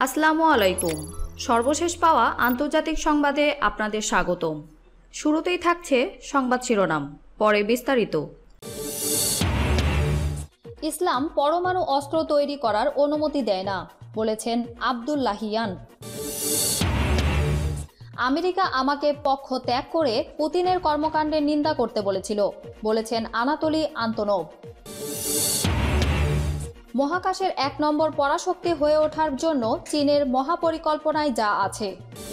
আসসালামু আলাইকুম। সর্বশেষ পাওয়া আন্তর্জাতিক সংবাদে আপনাদের স্বাগতম। শুরুতেই থাকছে সংবাদ শিরোনাম, পরে বিস্তারিত। ইসলাম পরমাণু অস্ত্র তৈরি করার অনুমতি দেয় না, বলেছেন আব্দুল্লাহিয়ান। আমেরিকা আমাকে পক্ষ ত্যাগ করে পুতিনের কর্মকাণ্ডের নিন্দা করতে বলেছিল, বলেছেন আনাতোলি আন্তনোভ। মহাকাশের ১ নম্বর পরাশক্তি হয়ে ওঠার জন্য চীনের মহাপরিকল্পনায় যা আছে।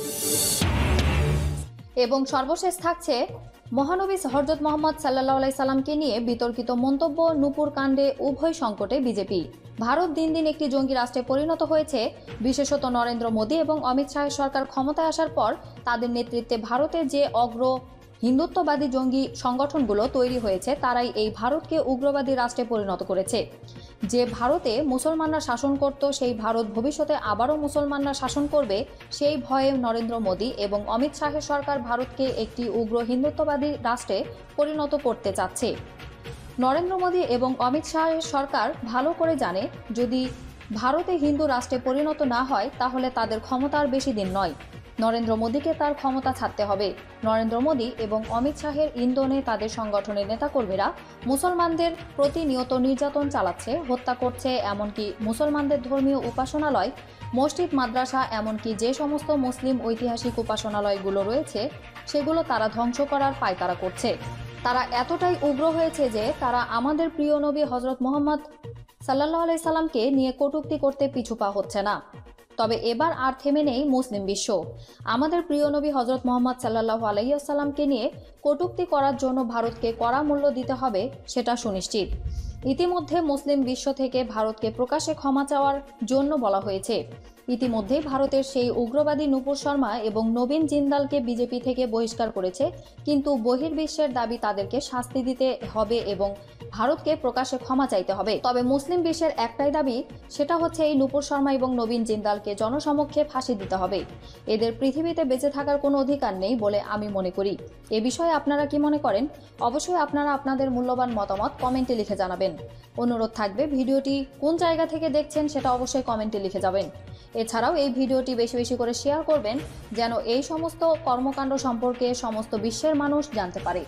এবং সর্বশেষ থাকছে মহানবী হযরত মুহাম্মদ সাল্লাল্লাহু আলাইহি সাল্লামকে নিয়ে বিতর্কিত মন্তব্য, নূপুর কাণ্ডে উভয় সংকটে বিজেপি। ভারত দিন দিন একটি জঙ্গি রাষ্ট্রে পরিণত হয়েছে। বিশেষত নরেন্দ্র মোদী এবং অমিত শাহের সরকার ক্ষমতায় আসার পর তাদের নেতৃত্বে ভারতের যে অগ্র হিন্দুত্ববাদী জঙ্গি সংগঠনগুলো তৈরি হয়েছে, তারাই এই ভারতকে উগ্রবাদী রাষ্ট্রে পরিণত করেছে। যে ভারতে মুসলমানরা শাসন করত, সেই ভারত ভবিষ্যতে আবারও মুসলমানরা শাসন করবে, সেই ভয়ে নরেন্দ্র মোদী এবং অমিত শাহের সরকার ভারতকে একটি উগ্র হিন্দুত্ববাদী রাষ্ট্রে পরিণত করতে চাচ্ছে। নরেন্দ্র মোদী এবং অমিত শাহের সরকার ভালো করে জানে, যদি ভারতে হিন্দু রাষ্ট্রে পরিণত না হয় তাহলে তাদের ক্ষমতা আর বেশি দিন নয়। নরেন্দ্র মোদীকে তার ক্ষমতা ছাড়তে হবে। নরেন্দ্র মোদী এবং অমিত শাহের ইন্ধনে তাদের সংগঠনের নেতাকর্মীরা মুসলমানদের প্রতিনিয়ত নির্যাতন চালাচ্ছে, হত্যা করছে, এমনকি মুসলমানদের ধর্মীয় উপাসনালয়, মসজিদ, মাদ্রাসা, এমনকি যে সমস্ত মুসলিম ঐতিহাসিক উপাসনালয়গুলো রয়েছে সেগুলো তারা ধ্বংস করার পায়তারা করছে। তারা এতটাই উগ্র হয়েছে যে তারা আমাদের প্রিয় নবী হযরত মুহাম্মদ সাল্লাল্লাহু আলাইহি সাল্লামকে নিয়ে কটূক্তি করতে পিছু পা হচ্ছে না। তবে এবার আর থেমে নেই মুসলিম বিশ্ব। আমাদের প্রিয় নবী হযরত মুহাম্মদ সাল্লাল্লাহু আলাইহি সাল্লামকে নিয়ে কটূক্তি করার জন্য ভারতকে কড়া মূল্য দিতে হবে, সেটা সুনিশ্চিত। ইতিমধ্যে মুসলিম বিশ্ব থেকে ভারতকে প্রকাশ্যে ক্ষমা চাওয়ার জন্য বলা হয়েছে। ইতিমধ্যে ভারতের সেই উগ্রবাদী নূপুর শর্মা এবং নবীন জিন্দালকে বিজেপি থেকে বহিষ্কার করেছে, কিন্তু বহির্বিশ্বের দাবি তাদেরকে শাস্তি দিতে হবে এবং ভারতকে প্রকাশ্যে ক্ষমা চাইতে হবে। তবে মুসলিম বিশ্বের একটাই দাবি, সেটা হচ্ছে এই নূপুর শর্মা এবং নবীন জিন্দালকে জনসমক্ষে ফাঁসি দিতে হবে। এদের পৃথিবীতে বেঁচে থাকার কোনো অধিকার নেই বলে আমি মনে করি। এ বিষয়ে আপনারা কি মনে করেন? অবশ্যই আপনারা আপনাদের মূল্যবান মতামত কমেন্টে লিখে জানাবেন। অনুরোধ থাকবে, ভিডিওটি কোন জায়গা থেকে দেখছেন সেটা অবশ্যই কমেন্টে লিখে যাবেন। এছাড়াও এই ভিডিওটি বেশি বেশি করে শেয়ার করবেন, যেন এই সমস্ত কর্মকাণ্ড সম্পর্কে সমস্ত বিশ্বের মানুষ জানতে পারে।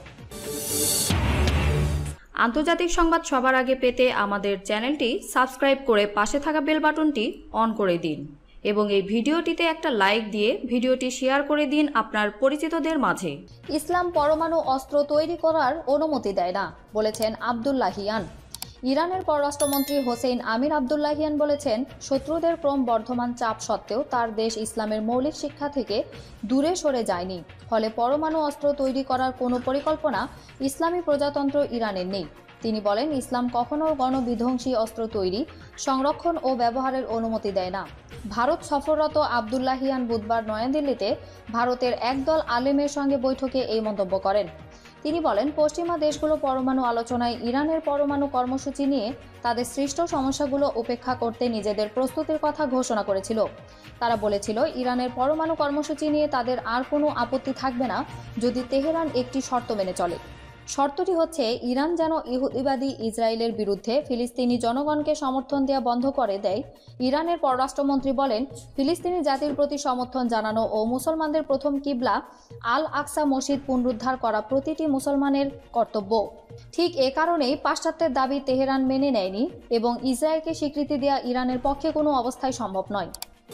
আন্তর্জাতিক সংবাদ সবার আগে পেতে আমাদের চ্যানেলটি সাবস্ক্রাইব করে পাশে থাকা বেল বাটনটি অন করে দিন এবং এই ভিডিওটিতে একটা লাইক দিয়ে ভিডিওটি শেয়ার করে দিন আপনার পরিচিতদের মাঝে। ইসলাম পরমাণু অস্ত্র তৈরি করার অনুমতি দেয় না, বলেছেন আব্দুল্লাহিয়ান। ইরানের পররাষ্ট্রমন্ত্রী হোসেইন আমির আব্দুল্লাহিয়ান বলেছেন, শত্রুদের ক্রমবর্ধমান চাপ সত্ত্বেও তার দেশ ইসলামের মৌলিক শিক্ষা থেকে দূরে সরে যায়নি। ফলে পরমাণু অস্ত্র তৈরি করার কোনো পরিকল্পনা ইসলামী প্রজাতন্ত্র ইরানের নেই। তিনি বলেন, ইসলাম কখনো গণবিধ্বংসী অস্ত্র তৈরি, সংরক্ষণ ও ব্যবহারের অনুমতি দেয় না। ভারত সফররত আব্দুল্লাহিয়ান বুধবার নয়াদিল্লিতে ভারতের একদল আলেমের সঙ্গে বৈঠকে এই মন্তব্য করেন। তিনি বলেন, পশ্চিমা দেশগুলো পরমাণু আলোচনায় ইরানের পরমাণু কর্মসূচি নিয়ে তাদের সৃষ্ট সমস্যাগুলো উপেক্ষা করতে নিজেদের প্রস্তুতির কথা ঘোষণা করেছিল। তারা বলেছিল, ইরানের পরমাণু কর্মসূচি নিয়ে তাদের আর কোনো আপত্তি থাকবে না যদি তেহরান একটি শর্ত মেনে চলে। শর্তটি হচ্ছে, ইরান যেন ইহুদিবাদী ইসরায়েলের বিরুদ্ধে ফিলিস্তিনি জনগণকে সমর্থন দেওয়া বন্ধ করে দেয়। ইরানের পররাষ্ট্রমন্ত্রী বলেন, ফিলিস্তিনি জাতির প্রতি সমর্থন জানানো ও মুসলমানদের প্রথম কিবলা আল আকসা মসজিদ পুনরুদ্ধার করা প্রতিটি মুসলমানের কর্তব্য। ঠিক এ কারণেই পাশ্চাত্যের দাবি তেহরান মেনে নেয়নি এবং ইসরায়েলকে স্বীকৃতি দেওয়া ইরানের পক্ষে কোনো অবস্থায় সম্ভব নয়।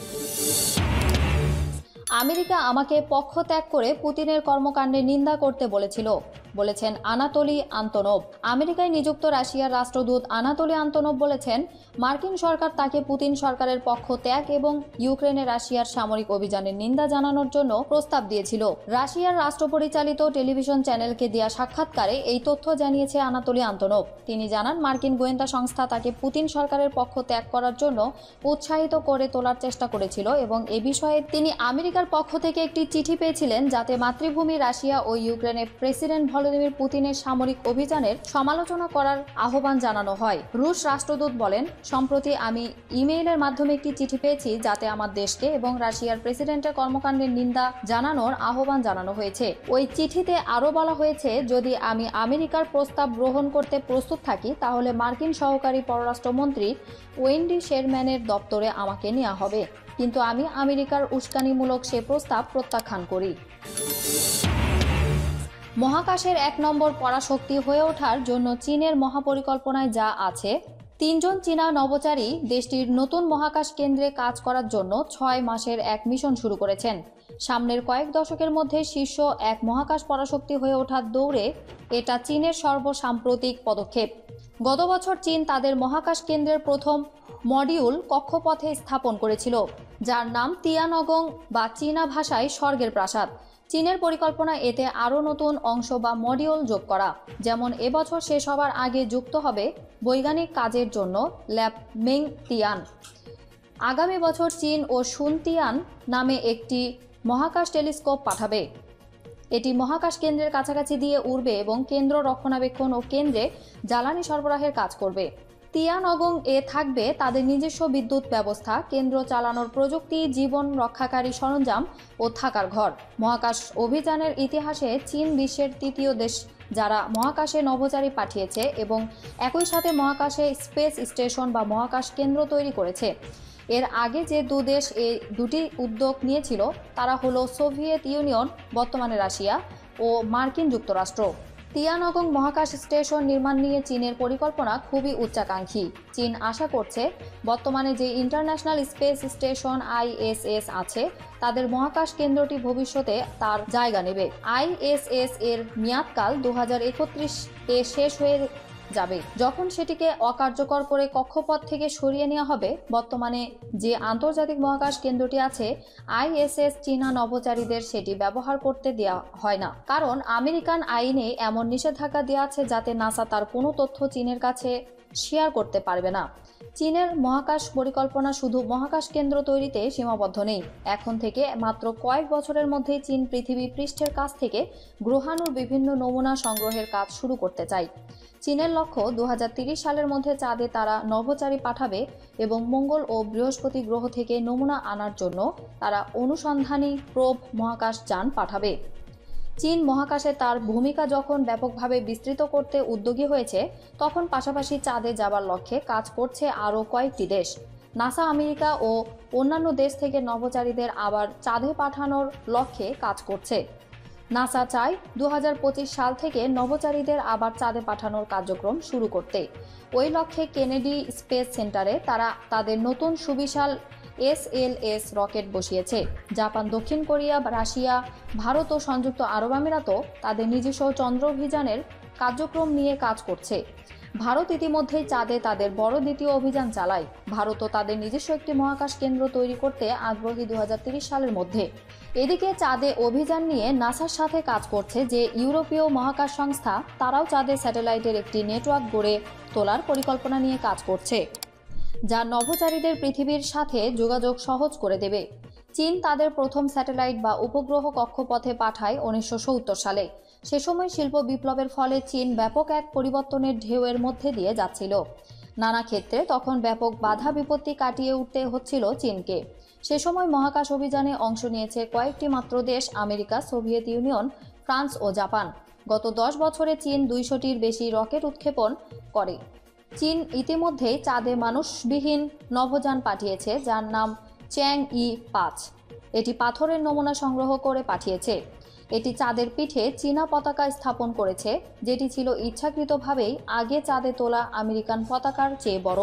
আমেরিকা আমাকে পক্ষ ত্যাগ করে পুতিনের কর্মকাণ্ডের নিন্দা করতে বলেছিল, বলেছেন আনাতোলি আন্তনোভ। আমেরিকায় নিযুক্ত রাশিয়ার রাষ্ট্রদূত আনাতোলি আন্তনোভ বলেছেন, মার্কিন সরকার তাকে পুতিন সরকারের পক্ষ ত্যাগ এবং ইউক্রেনে রাশিয়ার সামরিক অভিযানের নিন্দা জানানোর জন্য প্রস্তাব দিয়েছিল। রাশিয়ার রাষ্ট্রপরিচালিত টেলিভিশন চ্যানেলকে দেয়া সাক্ষাৎকারে এই তথ্য জানিয়েছে আনাতোলি আন্তনোভ। তিনি জানান, মার্কিন গোয়েন্দা সংস্থা তাকে পুতিন সরকারের পক্ষ ত্যাগ করার জন্য উৎসাহিত করে তোলার চেষ্টা করেছিল এবং এ বিষয়ে তিনি আমেরিকার পক্ষ থেকে একটি চিঠি পেয়েছিলেন, যাতে মাতৃভূমি রাশিয়া ও ইউক্রেনে প্রেসিডেন্ট ভলোদিমির পুতিনের সামরিক অভিযানের সমালোচনা করার আহ্বান জানানো হয়। রুশ রাষ্ট্রদূত বলেন, সম্প্রতি আমি ইমেইলের মাধ্যমে একটি চিঠি পেয়েছি, যাতে আমার দেশকে এবং রাশিয়ার প্রেসিডেন্টের কর্মকাণ্ডের নিন্দা জানানোর আহ্বান জানানো হয়েছে। ওই চিঠিতে আরও বলা হয়েছে, যদি আমি আমেরিকার প্রস্তাব গ্রহণ করতে প্রস্তুত থাকি তাহলে মার্কিন সহকারী পররাষ্ট্রমন্ত্রী ওয়েন্ডি শেরম্যানের দপ্তরে আমাকে নেওয়া হবে। কিন্তু আমি আমেরিকার উস্কানিমূলক সে প্রস্তাব প্রত্যাখ্যান করি। মহাকাশের 1 নম্বর পরাশক্তি হয়ে ওঠার জন্য চীনের মহাপরিকল্পনায় যা আছে, 3 জন চীনা নভোচারী দেশটির নতুন মহাকাশ কেন্দ্রে কাজ করার জন্য 6 মাসের এক মিশন শুরু করেছেন। সামনের কয়েক দশকের মধ্যে শীর্ষ এক মহাকাশ পরাশক্তি হয়ে ওঠার দৌড়ে এটা চীনের সর্বসাম্প্রতিক পদক্ষেপ। গত বছর চীন তাদের মহাকাশ কেন্দ্রের প্রথম মডিউল কক্ষপথে স্থাপন করেছিল, যার নাম তিয়ানগং বা চীনা ভাষায় স্বর্গের প্রাসাদ। চীনের পরিকল্পনা এতে আরও নতুন অংশ বা মডিউল যোগ করা, যেমন এবছর শেষ হবার আগে যুক্ত হবে বৈজ্ঞানিক কাজের জন্য ল্যাব মেং তিয়ান। আগামী বছর চীন ও শুনতিয়ান নামে একটি মহাকাশ টেলিস্কোপ পাঠাবে। এটি মহাকাশ কেন্দ্রের কাছাকাছি দিয়ে উড়বে এবং কেন্দ্র রক্ষণাবেক্ষণ ও কেন্দ্রে জ্বালানি সরবরাহের কাজ করবে। তিয়ানগং এ থাকবে তাদের নিজস্ব বিদ্যুৎ ব্যবস্থা, কেন্দ্র চালানোর প্রযুক্তি, জীবন রক্ষাকারী সরঞ্জাম ও থাকার ঘর। মহাকাশ অভিযানের ইতিহাসে চীন বিশ্বের 3য় দেশ যারা মহাকাশে নভোচারী পাঠিয়েছে এবং একই সাথে মহাকাশে স্পেস স্টেশন বা মহাকাশ কেন্দ্র তৈরি করেছে। এর আগে যে দেশ এই দুটি উদ্যোগ নিয়েছিল তারা হলো সোভিয়েত ইউনিয়ন, বর্তমানে রাশিয়া, ও মার্কিন যুক্তরাষ্ট্র। তিয়ানগং মহাকাশ স্টেশন নির্মাণ নিয়ে চীনের পরিকল্পনা খুবই উচ্চাকাঙ্ক্ষী। চীন আশা করছে বর্তমানে যে ইন্টারন্যাশনাল স্পেস স্টেশন ISS আছে, তাদের মহাকাশ কেন্দ্রটি ভবিষ্যতে তার জায়গা নেবে। ISS এর মেয়াদকাল 2031-এ শেষ হয়ে যাবে, যখন সেটিকে অকার্যকর করে কক্ষপথ থেকে সরিয়ে নেওয়া হবে। বর্তমানে যে আন্তর্জাতিক মহাকাশ কেন্দ্রটি আছে ISS, চীনা নভোচারীদের সেটি ব্যবহার করতে দেওয়া হয় না, কারণ আমেরিকান আইনে এমন নিষেধাজ্ঞা দেওয়া আছে যাতে নাসা তার কোনো তথ্য চীনের কাছে শেয়ার করতে পারবে না। চীনের মহাকাশ পরিকল্পনা শুধু মহাকাশ কেন্দ্র তৈরিতে সীমাবদ্ধ নেই। এখন থেকে মাত্র কয়েক বছরের মধ্যেই চীন পৃথিবী পৃষ্ঠের কাছ থেকে গ্রহাণুর বিভিন্ন নমুনা সংগ্রহের কাজ শুরু করতে চায়। চীনের লক্ষ্য 2030 সালের মধ্যে চাঁদে তারা নভোচারী পাঠাবে এবং মঙ্গল ও বৃহস্পতি গ্রহ থেকে নমুনা আনার জন্য তারা অনুসন্ধানী প্রোব মহাকাশ যান পাঠাবে। চীন মহাকাশে তার ভূমিকা যখন ব্যাপকভাবে বিস্তৃত করতে উদ্যোগী হয়েছে, তখন পাশাপাশি চাঁদে যাবার লক্ষ্যে কাজ করছে আরও কয়েকটি দেশ। নাসা আমেরিকা ও অন্যান্য দেশ থেকে নভোচারীদের আবার চাঁদে পাঠানোর লক্ষ্যে কাজ করছে। নাসা চায় 2025 সাল থেকে নভোচারীদের আবার চাঁদে পাঠানোর কার্যক্রম শুরু করতে। ওই লক্ষ্যে কেনেডি স্পেস সেন্টারে তারা তাদের নতুন সুবিশাল SLS রকেট বসিয়েছে। জাপান, দক্ষিণ কোরিয়া, রাশিয়া, ভারত ও সংযুক্ত আরব আমিরাতও তাদের নিজস্ব চন্দ্রাভিযানের কার্যক্রম নিয়ে কাজ করছে। ভারত ইতিমধ্যেই চাঁদে তাদের বড় দ্বিতীয় অভিযান চালায়। ভারতও তাদের নিজস্ব একটি মহাকাশ কেন্দ্র তৈরি করতে আগ্রহী 2030 সালের মধ্যে। এদিকে চাঁদে অভিযান নিয়ে নাসার সাথে কাজ করছে যে ইউরোপীয় মহাকাশ সংস্থা, তারাও চাঁদে স্যাটেলাইটের একটি নেটওয়ার্ক গড়ে তোলার পরিকল্পনা নিয়ে কাজ করছে, যা নভোচারীদের পৃথিবীর সাথে যোগাযোগ সহজ করে দেবে। চীন তাদের প্রথম স্যাটেলাইট বা উপগ্রহ কক্ষপথে পাঠায় 1970 সালে। সে সময় শিল্প বিপ্লবের ফলে চীন ব্যাপক এক পরিবর্তনের ঢেউয়ের মধ্যে দিয়ে যাচ্ছিল। নানা ক্ষেত্রে তখন ব্যাপক বাধা বিপত্তি কাটিয়ে উঠতে হচ্ছিল চীনকে। সে সময় মহাকাশ অভিযানে অংশ নিয়েছে কয়েকটি মাত্র দেশ: আমেরিকা, সোভিয়েত ইউনিয়ন, ফ্রান্স ও জাপান। গত 10 বছরে চীন 200টির বেশি রকেট উৎক্ষেপণ করে। চীন ইতিমধ্যেই চাঁদে মানুষবিহীন নভোযান পাঠিয়েছে, যার নাম চ্যাং-ই-5। এটি পাথরের নমুনা সংগ্রহ করে পাঠিয়েছে। এটি চাঁদের পিঠে চীনা পতাকা স্থাপন করেছে, যেটি ছিল ইচ্ছাকৃতভাবেই আগে চাঁদে তোলা আমেরিকান পতাকার চেয়ে বড়।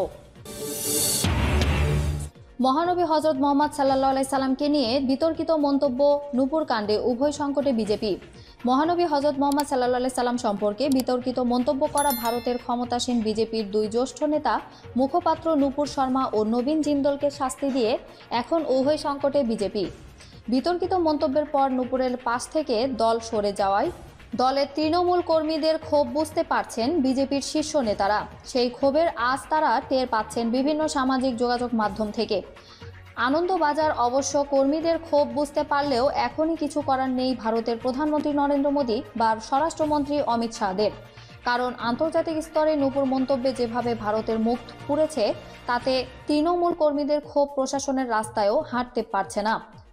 মহানবী হযরত মুহাম্মদ সাল্লাল্লাহু আলাইহি সাল্লামকে নিয়ে বিতর্কিত মন্তব্য নূপুর কাণ্ডে উভয় সংকটে বিজেপি। মহানবী হযরত মুহাম্মদ সাল্লাল্লাহু আলাইহি সাল্লাম সম্পর্কে বিতর্কিত মন্তব্য করা ভারতের ক্ষমতাসীন বিজেপির 2 জ্যেষ্ঠ নেতা মুখপাত্র নূপুর শর্মা ও নবীন জিন্দলকে শাস্তি দিয়ে এখন উভয় সংকটে বিজেপি। বিতর্কিত মন্তব্যের পর নূপুরের পাশ থেকে দল সরে যাওয়ায় দলের তৃণমূল কর্মীদের ক্ষোভ বুঝতে পারছেন বিজেপির শীর্ষ নেতারা। সেই ক্ষোভের আজ তারা টের পাচ্ছেন বিভিন্ন সামাজিক যোগাযোগ মাধ্যম থেকে। আনন্দবাজার অবশ্য কর্মীদের ক্ষোভ বুঝতে পারলেও এখনই কিছু করার নেই ভারতের প্রধানমন্ত্রী নরেন্দ্র মোদী বা স্বরাষ্ট্রমন্ত্রী অমিত শাহদের। কারণ আন্তর্জাতিক স্তরে নূপুর মন্তব্যে যেভাবে ভারতের মুখ পুড়েছে, তাতে তৃণমূল কর্মীদের ক্ষোভ প্রশাসনের রাস্তায়ও হাঁটতে পারছে না।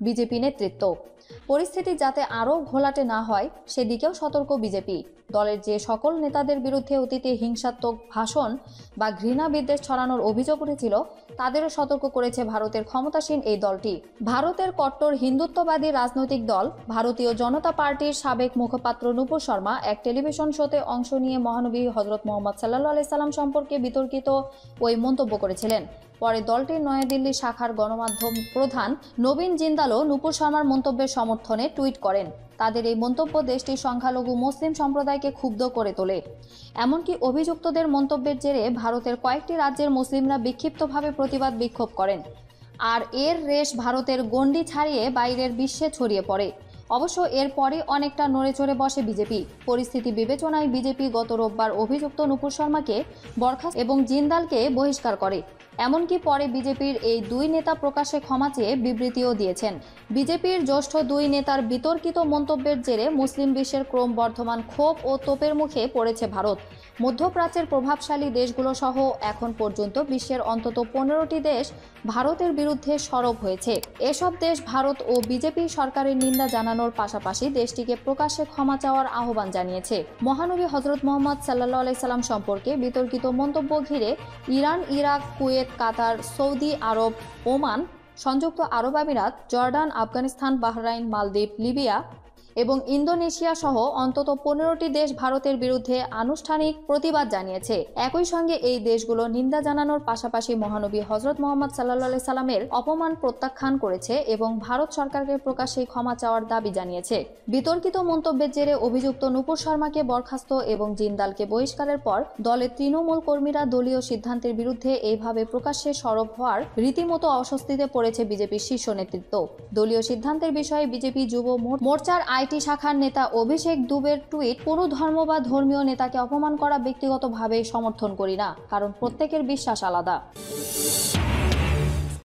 বিজেপি নেতৃত্ব। পরিস্থিতি যাতে আরও ঘোলাটে না হয় সেদিকেও সতর্ক বিজেপি। দলের যে সকল নেতাদের বিরুদ্ধে অতীতে হিংসাত্মক ভাষণ বা ঘৃণা বিদ্বেষ ছড়ানোর অভিযোগ উঠেছিল তাদেরও সতর্ক করেছে ভারতের ক্ষমতাসীন এই দলটি। ভারতের কট্টর হিন্দুত্ববাদী রাজনৈতিক দল ভারতীয় জনতা পার্টির সাবেক মুখপাত্র নূপুর শর্মা এক টেলিভিশন শোতে অংশ নিয়ে মহানবী হযরত মুহাম্মদ সাল্লাল্লাহু আলাইহি সাল্লাম সম্পর্কে বিতর্কিত ওই মন্তব্য করেছিলেন। পরে দলটির নয়াদিল্লি শাখার গণমাধ্যম প্রধান নবীন জিন্দালও নূপুর শর্মার মন্তব্যের সমর্থনে টুইট করেন। তাদের এই মন্তব্য দেশটির সংখ্যালঘু মুসলিম সম্প্রদায়কে ক্ষুব্ধ করে তোলে। এমনকি অভিযুক্তদের মন্তব্যের জেরে ভারতের কয়েকটি রাজ্যের মুসলিমরা বিক্ষিপ্তভাবে প্রতিবাদ বিক্ষোভ করেন। আর এর রেশ ভারতের গণ্ডি ছাড়িয়ে বাইরের বিশ্বে ছড়িয়ে পড়ে। অবশ্য এরপরে অনেকটা নড়েচড়ে বসে বিজেপি। পরিস্থিতি বিবেচনায় বিজেপি গত রোববার অভিযুক্ত নূপুর শর্মাকে বরখাস্ত এবং জিন্দালকে বহিষ্কার করে। এমনকি পরে বিজেপির এই দুই নেতা প্রকাশ্যে ক্ষমা চেয়ে বিবৃতিও দিয়েছেন। বিজেপির জ্যেষ্ঠ দুই নেতার বিতর্কিত মন্তব্যের জেরে মুসলিম বিশ্বের ক্রমবর্ধমান ক্ষোভ ও তোপের মুখে পড়েছে ভারত। মধ্যপ্রাচ্যের প্রভাবশালী দেশগুলো সহ এখন পর্যন্ত বিশ্বের অন্তত 15টি দেশ ভারতের বিরুদ্ধে সরব হয়েছে। এসব দেশ ভারত ও বিজেপি সরকারের নিন্দা জানানোর পাশাপাশি দেশটিকে প্রকাশ্যে ক্ষমা চাওয়ার আহ্বান জানিয়েছে। মহানবী হযরত মুহাম্মদ সাল্লাল্লাহু আলাইহি সাল্লাম সম্পর্কে বিতর্কিত মন্তব্য ঘিরে Iran, Iraq, Kuwait, Qatar, Saudi Arab, Oman, সংযুক্ত আরব আমিরাত, জর্ডান, আফগানিস্তান, বাহরাইন, মালদ্বীপ, লিবিয়া এবং ইন্দোনেশিয়া সহ অন্তত 15টি দেশ ভারতের বিরুদ্ধে আনুষ্ঠানিক প্রতিবাদ জানিয়েছে। একই সঙ্গে এই দেশগুলো নিন্দা জানানোর পাশাপাশি মহানবী হযরত মুহাম্মদ সাল্লাল্লাহু আলাইহি সাল্লামের অপমান প্রত্যাখ্যান করেছে এবং ভারত সরকারকে প্রকাশ্যে ক্ষমা চাওয়ার দাবি জানিয়েছে। বিতর্কিত মন্তব্যের জেরে অভিযুক্ত নূপুর শর্মাকে বরখাস্ত এবং জিন্দালকে বহিষ্কারের পর দলের তৃণমূল কর্মীরা দলীয় সিদ্ধান্তের বিরুদ্ধে এইভাবে প্রকাশ্যে সরব হওয়ার রীতিমতো অস্বস্তিতে পড়েছে বিজেপির শীর্ষ নেতৃত্ব। দলীয় সিদ্ধান্তের বিষয়ে বিজেপি যুব মোর্চার আইটি শাখার নেতা অভিষেক দুবের টুইট, কোনো ধর্ম বা ধর্মীয় নেতাকে অপমান করা ব্যক্তিগতভাবে সমর্থন করি না, কারণ প্রত্যেকের বিশ্বাস আলাদা।